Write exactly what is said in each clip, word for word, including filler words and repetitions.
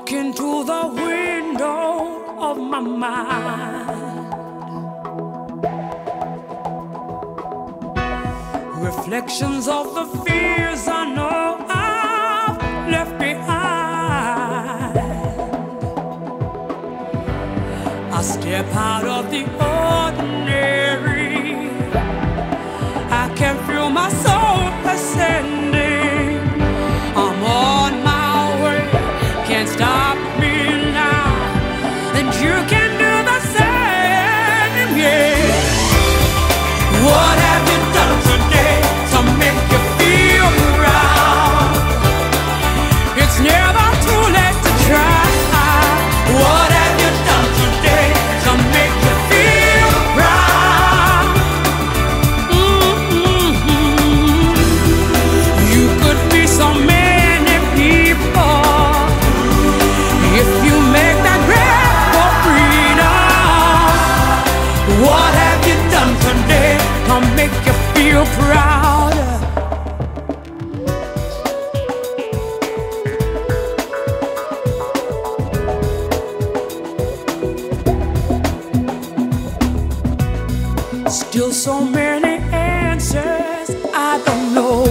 Look into the window of my mind. Reflections of the fears I know I've left behind. I step out of the ordinary. I can feel my soul ascending. I'm on my way, can't stop me now, and you can do the same, yeah. What have you done today to make you feel proud? It's never too late to try. What have you done today to make you feel proud? Mm-hmm. You could be so many people if you make that grab for freedom. What have you done today to make you feel proud? Still so many answers I don't know.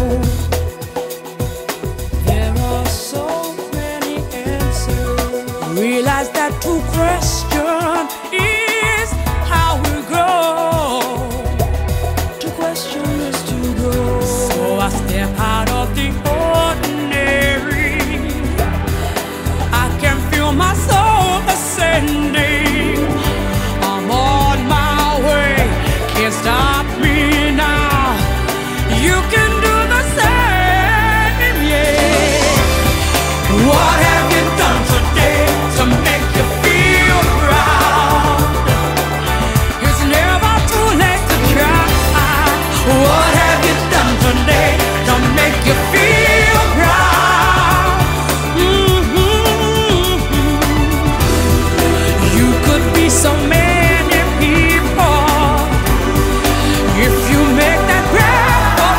There are so many answers. Realize that to question is how we grow. To question is to grow. So I step out of the ordinary. I can feel my soul ascending. I'm on my way, can't stop me now. You can do the same, yeah. What have you done today to make you feel proud? It's never too late to try. What have you done today to make you feel proud? Mm-hmm. You could be so many people if you make that grab for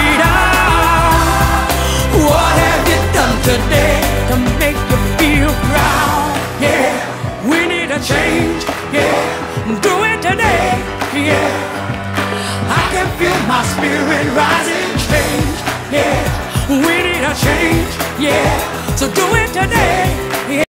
freedom. What have you done today to make you feel proud? Yeah, we need a change. Yeah, do it today. Yeah, I can feel my spirit rising. Change. Yeah, we need a change. Yeah, so do it today. Yeah.